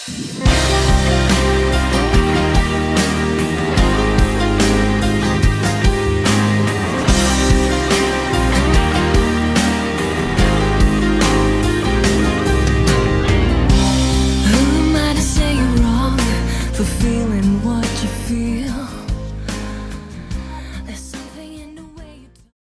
Who am I to say you're wrong for feeling